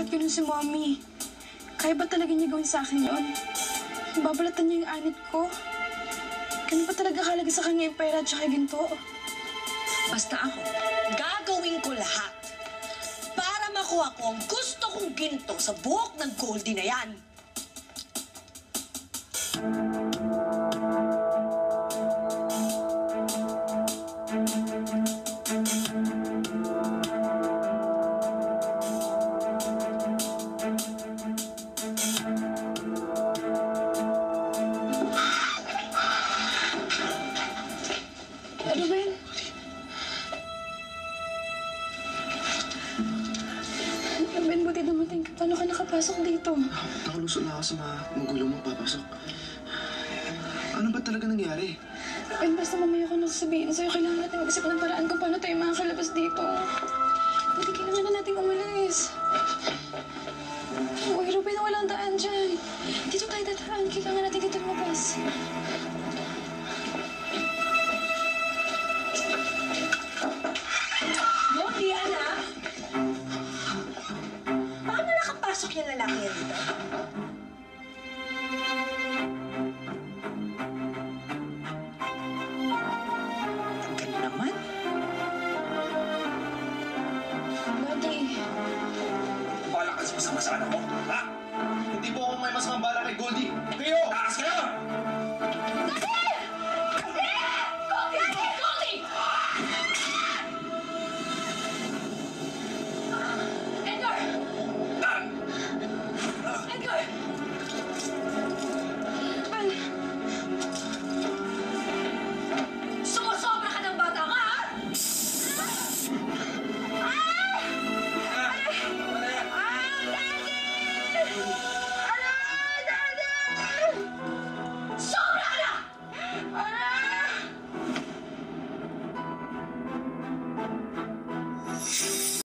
ganun si Mommy. Kaya ba talaga niya gawin sa akin yun? Babalatan niya yung anit ko? Ganun ba talaga kalaga sa kanya yung pera at saka ginto? Basta ako, gagawin ko lahat para makuha ko ang gusto kong ginto sa buhok ng Goldie na yan. Ben, buti dumating ka. Paano ka nakapasok dito? Nakalusot na ako sa mga magulang mong papasok. Ano ba talaga nangyari? Ben, basta mamaya ko nasasabihin sa'yo. Kailangan natin mag-isip ng paraan kung paano tayo makakalabas dito. Buti kailangan na natin umalis. Uy, Ruben, walang daan dyan. Dito tayo dadaan. Kailangan natin dito lumabas. Goldie, anak! Paano nakapasok yung lalaki yan dito? Tagal naman. Daddy. Balak ka sa masama sa anak mo, ha? Hindi po ako may masamang balak kay Goldie. Kayo! Takas kayo! Sumusobra ka ng bata ka, ha? Daddy!